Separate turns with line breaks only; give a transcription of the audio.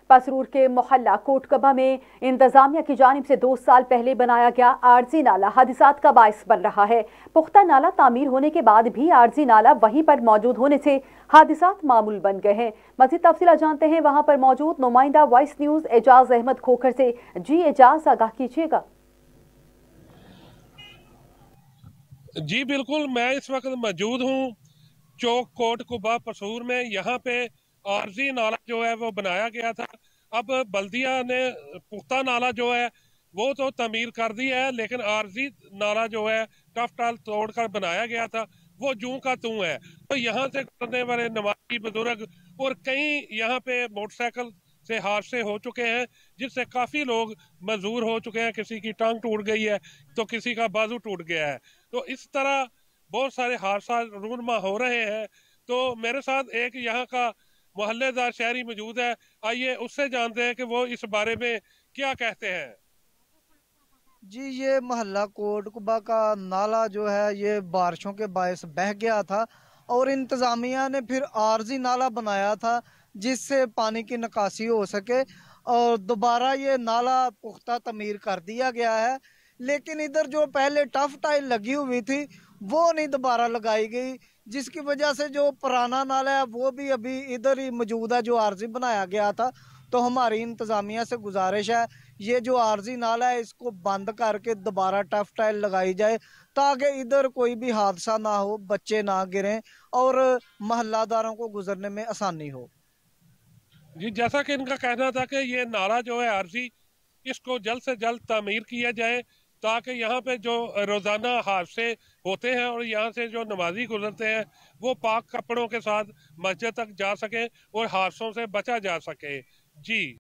पसरूर के मोहल्ला कोटकबा में इंतजामिया की जानिब से 2 साल पहले बनाया गया आरजी नाला हादिसात का बायस बन रहा है। पुख्ता नाला तामीर होने के बाद भी आरजी नाला वहीं पर मौजूद होने से हादिसात मामूल बन गए हैं। मज़ीद तफसीलात जानते हैं वहां पर मौजूद नुमाइंदा वॉइस न्यूज़ एजाज अहमद खोखर से। जी एजाज, आगाह कीजिएगा।
जी बिल्कुल, मैं इस वक्त मौजूद हूँ चौक कोटकबा पसूर में। यहाँ पे आरजी नाला जो है वो बनाया गया था। अब बल्दिया ने पुख्ता नाला जो है वो तो तमीर कर दिया है, लेकिन आरजी नाला जो है टफ टाल तोड़कर बनाया गया था वो जूं का तू है। तो यहाँ से करने वाले नमाजी बुजुर्ग और कई यहाँ पे मोटरसाइकिल से हादसे हो चुके हैं, जिससे काफी लोग मजबूर हो चुके हैं। किसी की टांग टूट गई है तो किसी का बाजू टूट गया है। तो इस तरह बहुत सारे हादसा रूनमा हो रहे हैं। तो मेरे साथ एक यहाँ का मोहल्लेदार शहरी मौजूद है, आइए उससे जानते हैं कि वो इस बारे में क्या कहते हैं।
जी, ये मोहल्ला कोटकुबा का नाला जो है ये बारिशों के बायस बह गया था और इंतज़ामिया ने फिर आरजी नाला बनाया था जिससे पानी की निकासी हो सके और दोबारा ये नाला पुख्ता तमीर कर दिया गया है। लेकिन इधर जो पहले टफ टाइल लगी हुई थी वो नहीं दोबारा लगाई गई, जिसकी वजह से जो पुराना नाला है वो भी अभी इधर ही मौजूद है जो आरजी बनाया गया था। तो हमारी इंतज़ामिया से गुजारिश है ये जो आरजी नाला है इसको बंद करके दोबारा टफ टाइल लगाई जाए ताकि इधर कोई भी हादसा ना हो, बच्चे ना गिरें और मोहल्लादारों को गुजरने में आसानी हो।
जी, जैसा कि इनका कहना था कि ये नाला जो है आरजी, इसको जल्द से जल्द तामीर किया जाए ताकि यहाँ पे जो रोजाना हादसे होते हैं और यहाँ से जो नमाजी गुजरते हैं वो पाक कपड़ों के साथ मस्जिद तक जा सके और हादसों से बचा जा सके। जी।